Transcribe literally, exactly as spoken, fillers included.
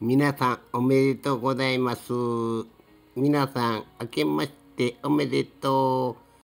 皆さんおめでとうございます。皆さん明けましておめでとう。